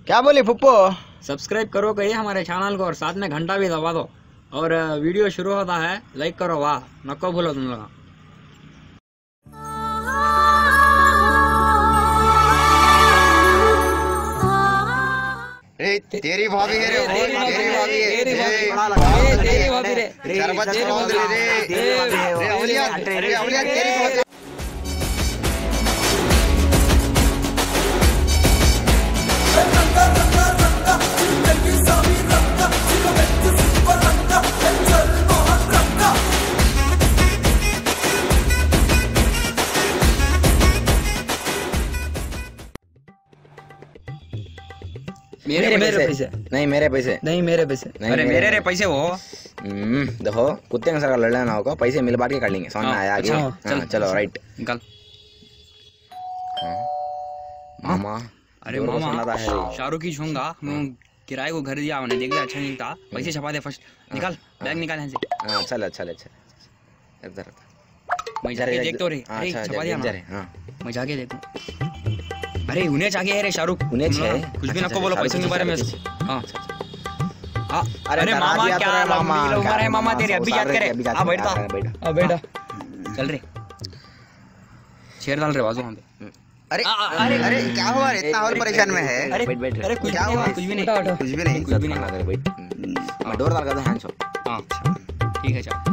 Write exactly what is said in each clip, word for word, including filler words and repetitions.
क्या बोले फुप्पो? सब्सक्राइब करो कहिए हमारे चैनल को और साथ में घंटा भी दबा दो। और वीडियो शुरू होता है लाइक करो, वाह नको भूलो तुम लोग। तेरी भाभी है रे, तेरी भाभी है, तेरी भाभी है, तेरी भाभी रे, शरबत खिलाओ रे, रे अवलिया, रे अवलिया तेरी भाभी। मेरे मेरे पैसे नहीं, मेरे पैसे नहीं, मेरे पैसे अरे मेरे रे पैसे वो। हम्म देखो कुत्ते के साथ लड़ लेना होगा, पैसे मिल बांट के कर लेंगे। समझ में आया? आगे चलो चलो राइट निकल। मामा अरे मामा शाहरुख की छूंगा, किराए को घर दिया मैंने, देख लिया अच्छा नहीं था। पैसे छपा दे फर्स्ट, निकाल बैग निकाल यहाँ से। हाँ चल चल चल इधर मैं जाके देख तो रे। अरे छपा दिया ना, मैं जाके देखूं। अरे उन्हें जाके रे शाहरुख, उन्हें छे कुछ भी नको बोलो पैसे के बारे में। हाँ अरे मामा क्या मामा है मामा तेरे, अभी याद करे। हाँ बैठा हाँ बैठा चल रे, शेर डाल रे बाजू वहाँ पे। अरे अरे अरे क्या हुआ रे, इतना और परेशान में है? अरे बैठ बैठ, अरे क्या हुआ? कुछ भी नहीं, कुछ भी नहीं, कुछ भी नहीं। बैठ, मैं डोर डाल कर दे हैंड शो। हाँ ठीक है चल।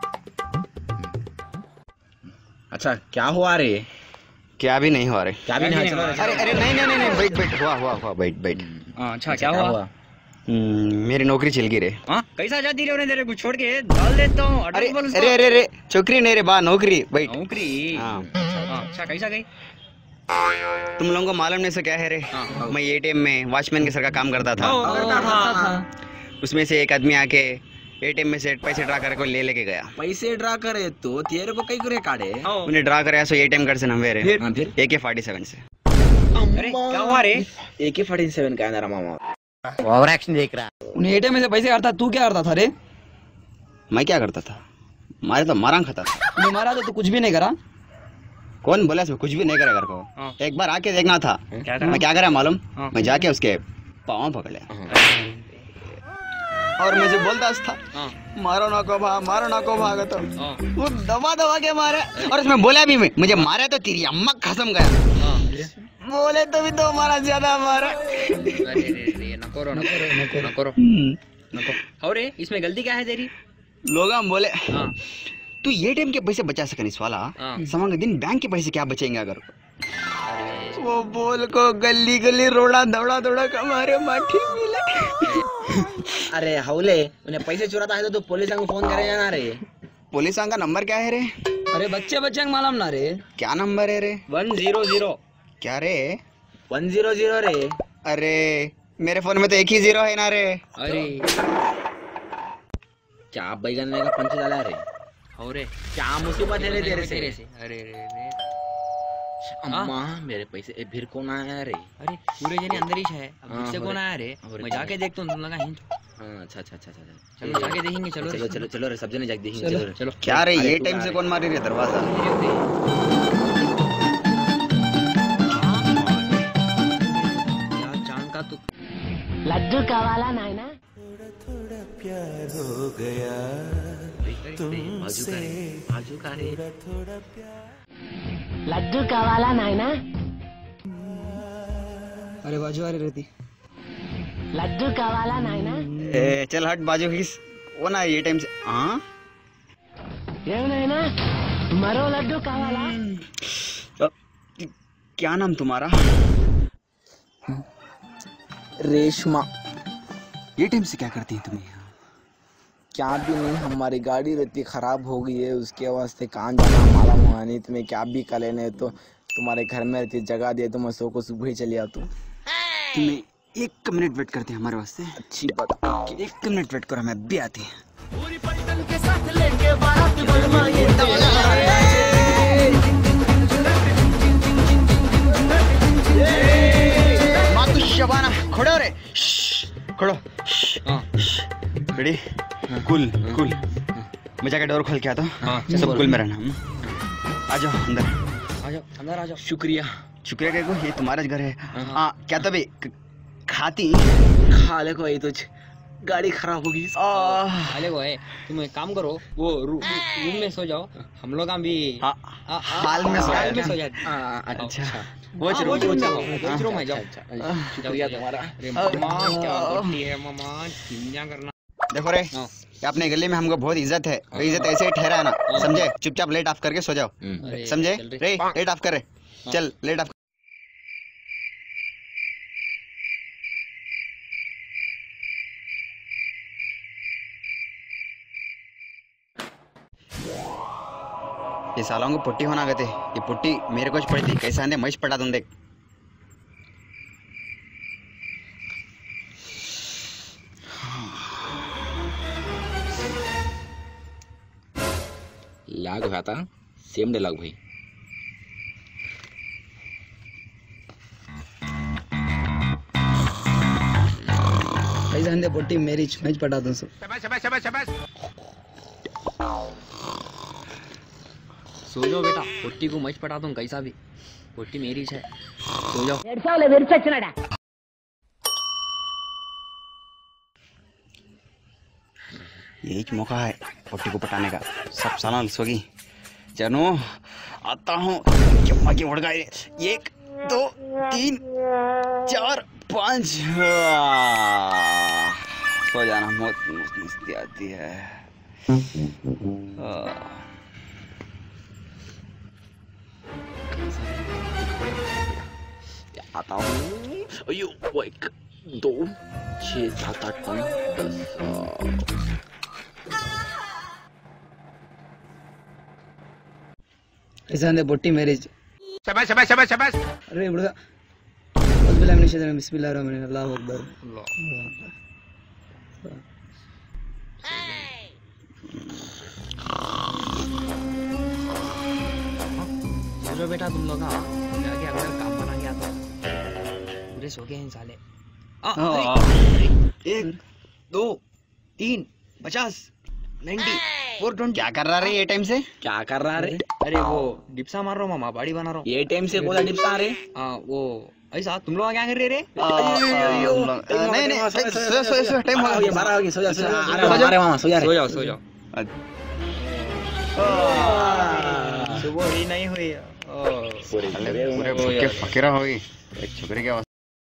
अच्छा क्या हुआ रे? क्या भी नहीं हुआ रे, क्या भी नहीं हुआ। अरे अरे नहीं नहीं नहीं बैठ बैठ, हुआ हुआ हुआ बैठ बैठ। अच्छा क्या हुआ? मेरी नौकरी चल गई रे। हाँ कैसा जाती रे तेरे को छोड़ के, डाल देता हूँ। अरे अरे अरे अरे चोकरी नहीं रे बा, नौकरी। बैठ नौकरी। हाँ अच्छा कैसा गई? तुम लोगों को मालूम नहीं से क्या है रे, मैं एटीएम में वॉचमैन के सर का काम करता था। उसमें से एक आदमी आके एटीएम में से पैसे ड्रा करके ले लेके गया। पैसे ड्रा करे तो तेरे को कई करे काटे? उन्हें ड्रा करे सो एटीएम कार्ड से नंबर है ए के फोर्टी सेवन से। अरे क्या हुआ रे? ए के फोर्टी सेवन का है ना मामा, ओवर एक्शन देख रहा। उन्हें एटीएम में से पैसे काटता, तू क्या करता था रे? मैं क्या करता था? मारे तो मारा खाता था। मारा तो तू कुछ भी नहीं करा? कौन बोला इसमें कुछ भी नहीं करा घर को? एक बार आके देखना था। मैं क्या करा मालूम? मैं जाके उसके पाँव पकड़ लिया और मुझे बोलता था मारो ना को भाग, मारो ना को भाग। तो वो दबा दबा के मारे और उसमें बोला भी मैं, मुझे मारे तो तेरी अम्मा कसम गया। बोले तो भी तो मारा, ज्यादा मारा। नको रो नको रो नको नको रो नको। और इसमें गलती क्या है तेरी? लोग हम बोले तू एटीएम के पैसे बचा सके नहीं वाला, समझ दिन बैंक के पैसे क्या बचेंगे अगर? वो बोल को गली गली रोड़ा दौड़ा दौड़ा का मारे माठी मिले। अरे हौले उन्हें पैसे चुराता है तो तू पुलिस को फोन करे जाना रे। पुलिस का नंबर क्या है रे? अरे बच्चे बच्चे मालूम ना रे। क्या नंबर है रे? One zero zero. क्या रे? वन जीरो जीरो रे। अरे मेरे फोन में तो एक ही जीरो है ना रे। अरे क्या बैगन में का पंच डाला रे? अरे क्या मुसीबत है रे तेरे से? अरे रे अम्मा मेरे पैसे ए फिर कौन आया रे? अरे पूरे जने अंदर ही है, अब मुझसे कौन आया रे? मैं जाके देखता हूं तुम लगा हिंट। हां अच्छा अच्छा अच्छा अच्छा चलो जाके देखेंगे। चलो चलो चलो चलो रे सब जने जाके देखेंगे। चलो चलो। क्या रे ये टाइम से कौन मारी रे दरवाजा? क्या चांद का तू लड्डू का वाला नहीं ना? थोड़ा थोड़ा प्यार हो गया तुमसे, बाजू का रे थोड़ा थोड़ा प्यार। लड्डू का वाला नहीं ना? अरे बाजू आ रही रहती। लड्डू का वाला नहीं ना? ए चल हट बाजू किस वो ना ये टाइम से। हां ये नहीं ना? मरो लड्डू का वाला। क्या नाम तुम्हारा? रेशमा। ये टाइम से क्या करती हैं तुम्हें? क्या भी नहीं, हमारी गाड़ी रहती खराब हो गई है, उसके वास्ते कहाँ जाना हमारा हुआ नहीं। तुम्हें क्या भी कर लेने तो तुम्हारे घर में रहती जगह दे तो मैं सो को सुबह ही चली आ। तू तुम्हें एक मिनट वेट करते हैं हमारे वास्ते। अच्छी बात, एक मिनट वेट करो, मैं भी आती है। मातु शबाना खड़ो रे, खड़ो। Ready cool cool. मैं जाके डोर खोल के आता हूँ, सब कूल में रहना। आ जाओ अंदर, आ जाओ अंदर आ जाओ। शुक्रिया। शुक्रिया क्या को, ये तुम्हारा घर है। हाँ क्या तो भी खाती खा ले कोई तुझ गाड़ी खराब होगी। अरे वो है, तुम एक काम करो, वो रू, रूम में सो जाओ, हम लोग हम भी हाँ, आ, आ, हाल में सो हाल में सो जाए। जाते। अच्छा वो रूम में जाओ, वो रूम में जाओ। शुक्रिया तुम्हारा। अरे मामा क्या करती है मामा, चिंता करना। देखो रे, ये अपने गली में हमको बहुत इज्जत है, तो इज्जत ऐसे ही ठहरा है ना, समझे? चुपचाप लाइट ऑफ करके सो जाओ, अरे, समझे? चल रे। रे लाइट ऑफ कर रे, चल लाइट ऑफ। ये सालों को पुट्टी होना गए थे, ये पुट्टी मेरे को पड़ी थी, कैसे आंधे मश पटा तुम देख। लाग हुआ था सेम डे लाग भाई। कैसे आंधे पुट्टी मेरी मश पटा दूं सब। सो जाओ बेटा, पुट्टी को मच पटा दूं कैसा भी, पुट्टी मेरी है, सो जाओ। यही मौका है पुट्टी को पटाने का, सब साला सोगी। जानू आता हूँ, आगे उड़ गए, एक दो तीन चार पाँच। सो जाना, बहुत मस्ती आती है। आता हूँ। अयो एक दो छः सात आठ नौ दस। कैसे आंधे पुट्टी मेरी। शाबाश शाबाश शाबाश शाबाश। अरे बुढ़ा, बिस्मिल्लाह मिनश शैतानिर रजीम, बिस्मिल्लाहिर रहमानिर रहीम, अल्लाहु अकबर। सो जाओ बेटा तुम लोग। हाँ, जाके अगर काम बना गया तो पूरे सो गए हैं साले। आ, अरे, एक दो तीन पचास नाइन्टी फोर ट्वेंटी। क्या कर रहा है ये टाइम से? क्या कर रहा रे? अरे वो डिप्सा मार रहा हूँ मामा, बाड़ी बना रहा हूँ। ये टाइम से बोला डिप्सा रे? हाँ वो ऐसा, तुम लोग क्या कर रहे रे? नहीं नहीं, सो सो सो, टाइम हो गया, बारह हो गया, सो जा सो जा। अरे मामा सो जा रे। सो जाओ सो जाओ। सुबह ही नहीं हुई। पूरे पूरे फकीरा हो गई एक छोकरी के।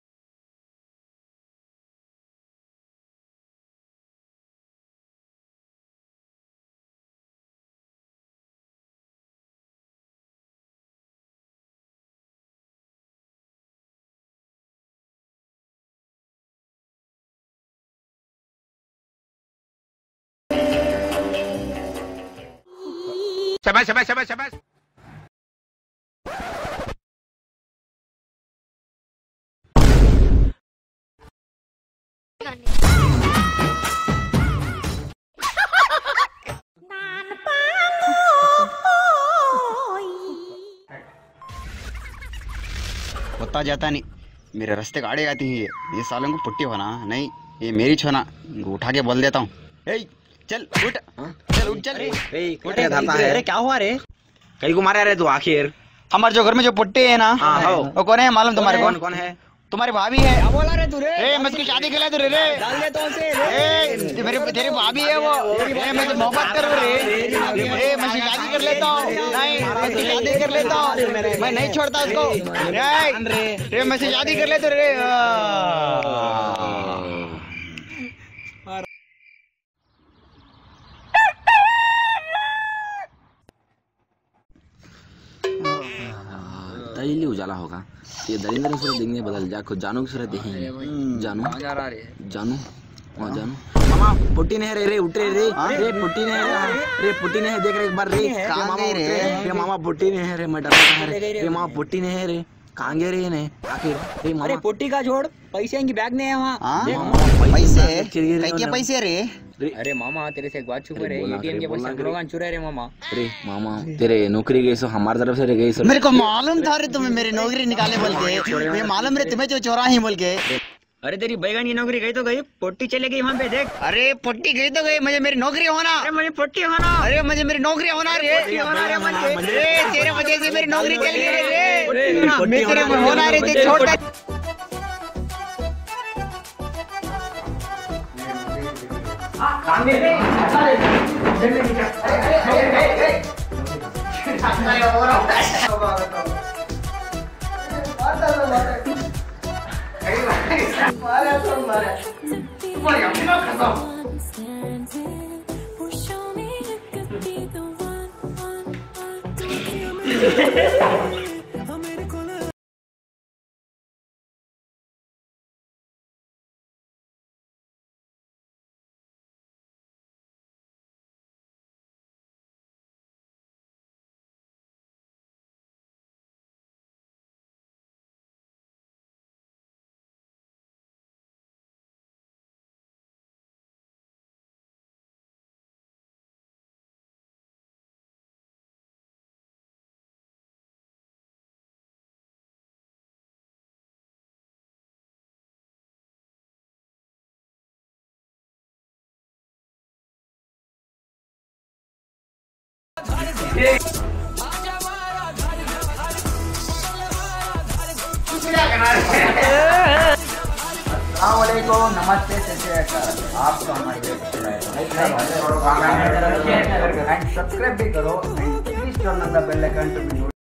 शाबाश शाबाश शाबाश शाबाश। होता जाता नहीं, मेरे रास्ते गाड़ी आती है, ये सालों को पुट्टी होना नहीं, ये मेरी छोना, उठा के बोल देता हूँ। चल उठ, चल उठ, चल अरे क्या हुआ रे? कहीं को मारा रे तू आखिर? हमारे जो घर में जो पुट्टी है ना, वो कौन है मालूम तुम्हारे? कौन कौन है? तुम्हारी भाभी है। क्या बोला रे तू रे? ए मैं उसकी शादी के लिए तो रे रे डाल दे तो उसे रे। ए मेरी तेरी भाभी है वो, ए मैं तो मोहब्बत कर रे, ए मैं उसकी शादी कर लेता हूँ, नहीं मैं उसकी शादी कर लेता हूँ, मैं नहीं छोड़ता उसको रे, मैं उसकी शादी कर लेता रे। दलीली उजाला होगा, ये दरिंदर की सूरत देखने बदल जा, खुद जानू की सूरत देखेंगे। जानू जानू वहाँ जानू मामा पुट्टी नहीं रे रे उठ रे रे रे पुट्टी नहीं रे रे पुट्टी नहीं देख रे एक बार रे मामा रे मामा पुट्टी नहीं रे, मैं डरता रे रे मामा पुट्टी नहीं रे, कहाँ गए रे ने आखिर? रे मामा पुट्टी का छोड़, पैसे की बैग नहीं है वहाँ। पैसे क्या पैसे रे? अरे मामा तेरे से एक बात छुपा रे, एटीएम के पैसे हम लोग चुरा रे मामा। अरे मामा तेरे नौकरी गई सो हमारी तरफ से रे गई सो। मेरे को मालूम था रे तुम्हें मेरी नौकरी निकाले बोल के, मैं मालूम रे तुम्हें जो चोरा ही बोल के। अरे तेरी बैगन की नौकरी गई तो गई, पुट्टी चले गई वहाँ पे देख। अरे पुट्टी गई तो गई, मुझे मेरी नौकरी होना। अरे मुझे पुट्टी होना, अरे मुझे मेरी नौकरी होना रे, अरे तेरे वजह से मेरी नौकरी चली गई रे, मेरी होना रे, छोड़ अस्सलामुअलैकुम, नमस्ते, आपको हमारे एंड सब्सक्राइब भी करो and please turn on the bell icon to B